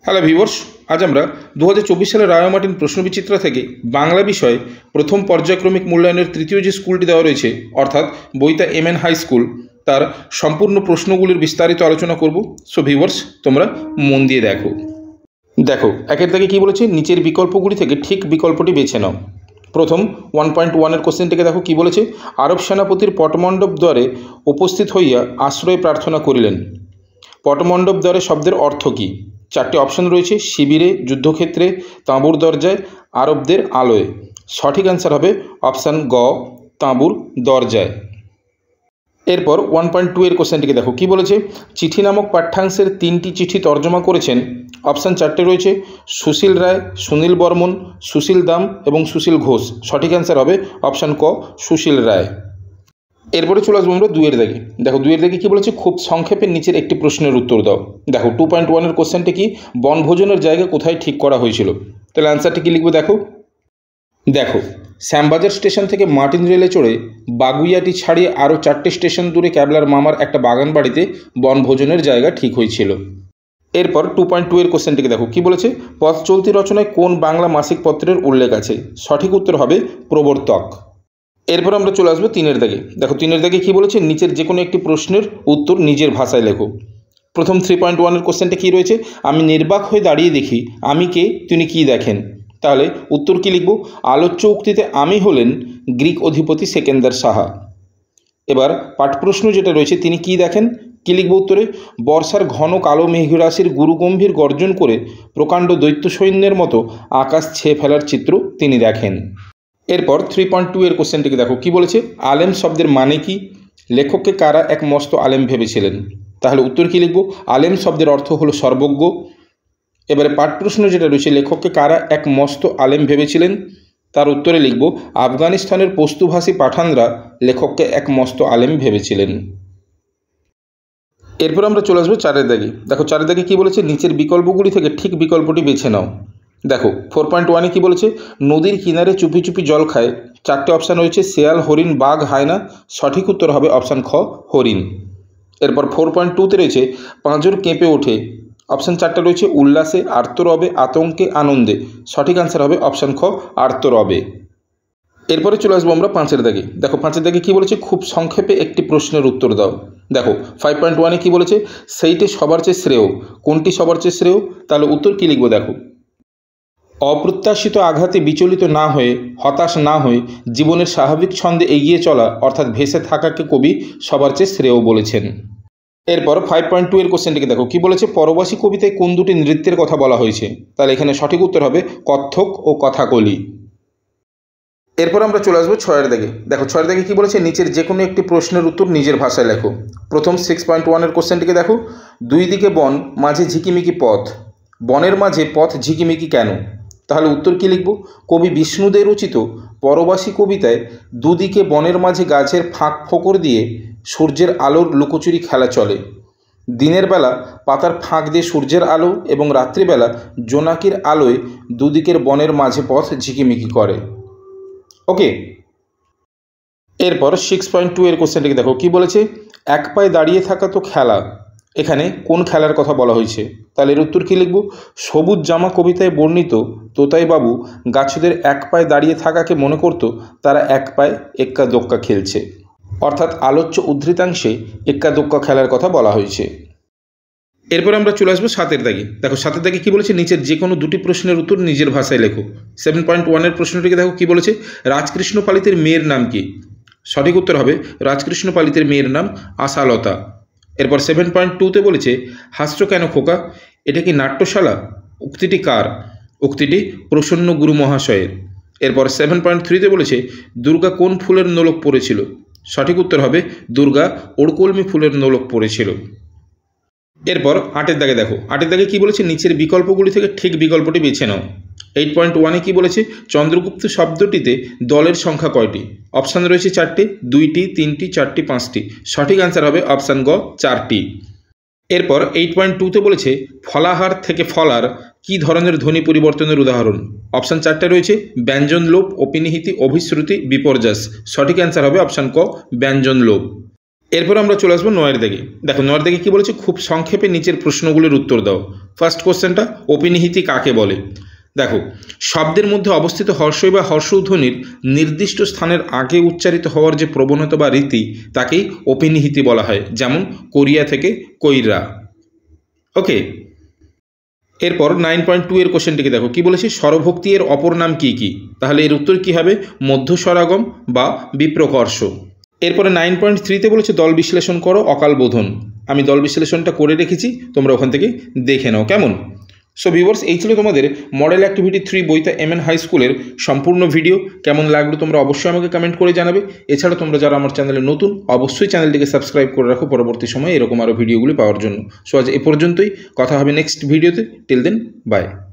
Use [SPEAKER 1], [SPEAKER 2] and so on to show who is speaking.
[SPEAKER 1] Hello viewers, আজ আমরা 2024 সালের রায়মার্টিন প্রশ্নবিচিত্রা থেকে বাংলা বিষয়ে প্রথম পর্যায়ক্রমিক মূল্যায়নের তৃতীয় যে স্কুলটি দেওয়া রয়েছে অর্থাৎ বইতা এমএন হাই স্কুল তার সম্পূর্ণ প্রশ্নগুলির বিস্তারিত আলোচনা করব। সো ভিউয়ার্স, তোমরা মন দিয়ে দেখো একের দাগে কী বলেছে, নিচের বিকল্পগুলি থেকে ঠিক বিকল্পটি বেছে নাও। প্রথম 1.1-এর কোশ্চেনটিকে দেখো কী বলেছে, আরব সেনাপতির পটমণ্ডপ দ্বারে উপস্থিত হইয়া আশ্রয় প্রার্থনা করিলেন। পটমণ্ডপ দ্বারে শব্দের অর্থ কী? চারটি অপশন রয়েছে, শিবিরে, যুদ্ধক্ষেত্রে, তাঁবুর দরজায়, আরবদের আলোয়। সঠিক অ্যান্সার হবে অপশান গ, তাঁবুর দরজায়। এরপর 1.2-এর কোশ্চেনটিকে দেখো কী বলেছে, চিঠি নামক পাঠ্যাংশের 3টি চিঠি তর্জমা করেছেন। অপশান 4টে রয়েছে, সুশীল রায়, সুনীল বর্মন, সুশীল দাম এবং সুশীল ঘোষ। সঠিক অ্যান্সার হবে অপশান ক, সুশীল রায়। এরপরে চলে আসবো আমরা 2-এর দাগে। দেখো 2-এর দাগে কী বলেছে, খুব সংক্ষেপে নিচের একটি প্রশ্নের উত্তর দাও। দেখো 2.1-এর কোশ্চেনটি কি, বনভোজনের জায়গা কোথায় ঠিক করা হয়েছিল? তাহলে অ্যান্সারটি কী লিখবো দেখো শ্যামবাজার স্টেশন থেকে মার্টিন রেলে চড়ে বাগুইয়াটি ছাড়িয়ে আরও 4টে স্টেশন দূরে ক্যাবলার মামার একটা বাগান বাড়িতে বনভোজনের জায়গা ঠিক হয়েছিল। এরপর 2.2-এর কোশ্চেনটিকে দেখো কী বলেছে, পথ চলতি রচনায় কোন বাংলা মাসিক পত্রের উল্লেখ আছে? সঠিক উত্তর হবে প্রবর্তক। এরপর আমরা চলে আসবো 3-এর দাগে। দেখো 3-এর দাগে কী বলেছে, নিচের যে কোনো একটি প্রশ্নের উত্তর নিজের ভাষায় লেখো। প্রথম 3.1-এর কোশ্চেনটা কী রয়েছে, আমি নির্বাক হয়ে দাঁড়িয়ে দেখি, আমি কে, তিনি কী দেখেন? তাহলে উত্তর কী লিখব, আলোচ্য উক্তিতে আমি হলেন গ্রিক অধিপতি সেকেন্দার সাহা। এবার পাঠপ্রশ্ন যেটা রয়েছে, তিনি কী দেখেন, কী লিখব উত্তরে, বর্ষার ঘন কালো মেঘরাশির গুরুগম্ভীর গর্জন করে প্রকাণ্ড দৈত্য সৈন্যের মতো আকাশ ছেয়ে ফেলার চিত্র তিনি দেখেন। এরপর 3.2-এর কোশ্চেনটিকে দেখো কী বলেছে, আলেম শব্দের মানে কি? লেখককে কারা এক মস্ত আলেম ভেবেছিলেন? তাহলে উত্তর কী লিখব, আলেম শব্দের অর্থ হলো সর্বজ্ঞ। এবারে পাঠপ্রশ্ন যেটা রয়েছে, লেখককে কারা এক মস্ত আলেম ভেবেছিলেন? তার উত্তরে লিখব, আফগানিস্তানের পশতুভাষী পাঠানরা লেখককে এক মস্ত আলেম ভেবেছিলেন। এরপর আমরা চলে আসবো 4-এর দাগে। দেখো 4-এর দাগে কী বলেছে, নিচের বিকল্পগুলি থেকে ঠিক বিকল্পটি বেছে নাও। দেখো 4.1-এ কী বলেছে, নদীর কিনারে চুপি চুপি জল খায়। 4টে অপশান রয়েছে, শেয়াল, হরিণ, বাঘ, হায়না। সঠিক উত্তর হবে অপশান খ, হরিণ। এরপর 4.2-তে রয়েছে, পাঁজর কেঁপে ওঠে। অপশান 4টে রয়েছে, উল্লাসে, আর্তরবে, আতঙ্কে, আনন্দে। সঠিক অ্যান্সার হবে অপশান খ, আর্তরবে। এরপরে চলে আসবো আমরা 5-এর দাগে। দেখো 5-এর দাগে কী বলেছে, খুব সংক্ষেপে একটি প্রশ্নের উত্তর দাও। দেখো 5.1-এ কী বলেছে, সেইটি সবার চেয়ে শ্রেয়। কোনটি সবার চেয়ে শ্রেয়? তাহলে উত্তর কী লিখবো দেখো, অপ্রত্যাশিত আঘাতে বিচলিত না হয়ে, হতাশ না হয়ে জীবনের স্বাভাবিক ছন্দে এগিয়ে চলা অর্থাৎ ভেসে থাকাকে কবি সবার চেয়ে শ্রেয় বলেছেন। এরপর 5.2-এর কোশ্চেনটিকে দেখো কী বলেছে, পরবাসী কবিতায় কোন দুটি নৃত্যের কথা বলা হয়েছে? তাহলে এখানে সঠিক উত্তর হবে কত্থক ও কথাকলি। এরপর আমরা চলে আসবো 6-এর দাগে। দেখো 6-এর দাগে কী বলেছে, নিচের যে কোনো একটি প্রশ্নের উত্তর নিজের ভাষায় লেখো। প্রথম 6.1-এর কোশ্চেনটিকে দেখো, দুই দিকে বন, মাঝে ঝিকিমিকি পথ, বনের মাঝে পথ ঝিকিমিকি কেন? তাহলে উত্তর কী লিখব, কবি বিষ্ণুদে রচিত পরবাসী কবিতায় দুদিকে বনের মাঝে গাছের ফাঁক ফোকর দিয়ে সূর্যের আলোর লুকোচুরি খেলা চলে। দিনের বেলা পাতার ফাঁক দিয়ে সূর্যের আলো এবং রাত্রিবেলা জোনাকির আলোয় দুদিকের বনের মাঝে পথ ঝিকিমিকি করে। ওকে। এরপর 6.2-এর কোশ্চেনটিকে দেখো কী বলেছে, এক পায়ে দাঁড়িয়ে থাকা তো খেলা, এখানে কোন খেলার কথা বলা হয়েছে? তাহলে এর উত্তর কী লিখব, সবুজ জামা কবিতায় বর্ণিত তোতাইবাবু গাছেদের এক পায়ে দাঁড়িয়ে থাকাকে মনে করত তারা এক পায়ে এক্কা দোক্কা খেলছে, অর্থাৎ আলোচ্য উদ্ধৃতাংশে এক্কা দোক্কা খেলার কথা বলা হয়েছে। এরপর আমরা চলে আসবো 7-এর দাগে। দেখো 7-এর দাগে কী বলেছে, নিচের যে কোনো দুটি প্রশ্নের উত্তর নিজের ভাষায় লেখো। 7.1-এর প্রশ্নটিকে দেখো কী বলেছে, রাজকৃষ্ণ পালিতের মেয়ের নাম কি? সঠিক উত্তর হবে রাজকৃষ্ণ পালিতের মেয়ের নাম আশালতা। এরপর 7.2-তে বলেছে, হাস্য কেন খোকা, এটা কি নাট্যশালা? উক্তিটি কার? উক্তিটি প্রসন্ন গুরু মহাশয়ের। এরপর 7.3-তে বলেছে, দুর্গা কোন ফুলের নোলক পড়েছিল? সঠিক উত্তর হবে দুর্গা ওড়কলমি ফুলের নোলক পড়েছিল। এরপর 8-এর দাগে দেখো 8-এর দাগে কী বলেছে, নিচের বিকল্পগুলি থেকে ঠিক বিকল্পটি বেছে নাও। 8.1-এ কী বলেছে, চন্দ্রগুপ্ত শব্দটিতে দলের সংখ্যা কয়টি? অপশান রয়েছে 4টে, 2টি, 3টি, 4টি, 5টি। সঠিক অ্যান্সার হবে অপশান গ, 4টি। এরপর 8.2-তে বলেছে, ফলাহার থেকে ফলার কী ধরনের ধ্বনি পরিবর্তনের উদাহরণ? অপশান 4টে রয়েছে, ব্যঞ্জন লোপ, অপিনিহিতি, অভিশ্রুতি, বিপর্যাস। সঠিক অ্যান্সার হবে অপশান ক, ব্যঞ্জন লোপ। এরপর আমরা চলে আসবো 9 দাগে। দেখো 9 দাগে কী বলেছে, খুব সংক্ষেপে নিচের প্রশ্নগুলির উত্তর দাও। ফার্স্ট কোশ্চেনটা, অপিনিহিতি কাকে বলে? দেখো, শব্দের মধ্যে অবস্থিত হর্ষই বা হর্ষধ্বনির নির্দিষ্ট স্থানের আগে উচ্চারিত হওয়ার যে প্রবণতা বা রীতি তাকেই অপিনিহিতি বলা হয়, যেমন কোরিয়া থেকে কৈরা। ওকে, এরপর 9.2 এর কোশ্চেনটিকে দেখো, কি বলেছে, স্বরভক্তি এর অপর নাম কি কি? তাহলে এর উত্তর কি হবে, মধ্যস্বরাগম বা বিপ্রকর্ষ। এরপরে 9.3তে বলেছে দল বিশ্লেষণ করো অকাল বোধন। আমি দল বিশ্লেষণটা করে রেখেছি, তোমরা ওখান থেকে দেখে নাও কেমন। সো ভিউয়ার্স, এই ছিল তোমাদের মডেল অ্যাক্টিভিটি 3 বইতা MN হাই স্কুলের সম্পূর্ণ ভিডিও। কেমন লাগলো তোমরা অবশ্যই আমাকে কমেন্ট করে জানাবে। এছাড়া তোমরা যারা আমার চ্যানেলে নতুন, অবশ্যই চ্যানেলটিকে সাবস্ক্রাইব করে রাখো পরবর্তী সময়ে এরকম আরও ভিডিওগুলি পাওয়ার জন্য। সো আজ এ পর্যন্তই, কথা হবে নেক্সট ভিডিওতে। Till then, by.